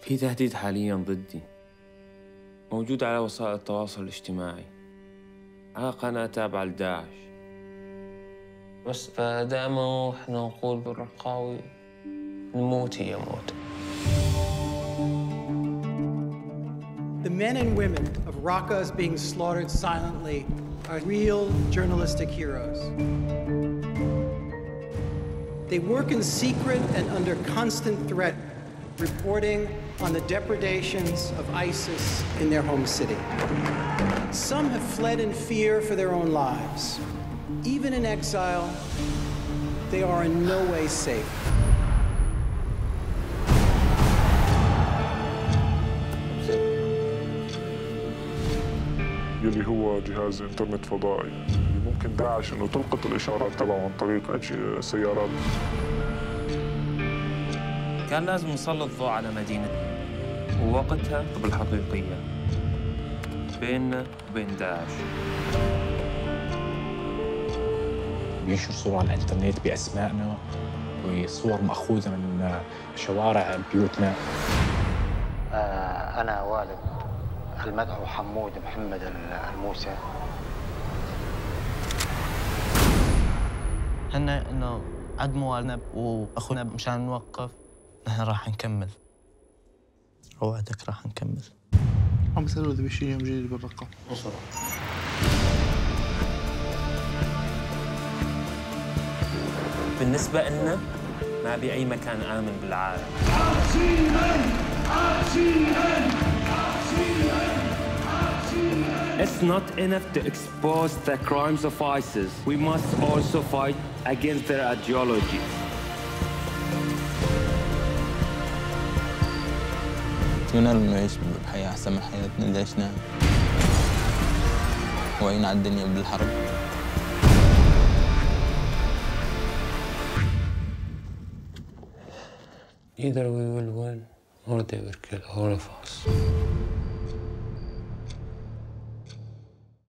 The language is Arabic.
في تهديد حالياً ضدي موجود على وسائل التواصل الاجتماعي، على قناة تابعة لداعش. بس فدائما احنا نقول بالرقاوي نموت هي موت. The men and women of Raqqa is being slaughtered silently are real journalistic heroes. They work in secret and under constant threat, reporting on the depredations of ISIS in their home city. Some have fled in fear for their own lives. Even in exile, they are in no way safe. يلي هو جهاز انترنت فضائي ممكن داعش انه تلقط الاشارات تبعه عن طريق سيارات. كان لازم نسلط الضوء على مدينة ووقتها بالحقيقية بيننا وبين داعش. بينشر صور على الانترنت باسمائنا وصور مأخوذة من شوارع بيوتنا. أنا والد المدعو حمود محمد الموسى. هنا إنه عدموا لنا وأخونا مشان نوقف، نحن راح نكمل. أوعدك راح نكمل. عم يسألوا إذا بشي يوم جديد بالرقة. بالنسبة لنا ما بأي مكان آمن بالعالم. It's not enough to expose the crimes of ISIS. We must also fight against their ideology. أتمنى لهم نعيش بحياة أحسن من حياتنا اللي عشناها. وعينا على الدنيا بالحرب. Either we will win or they will kill all of us.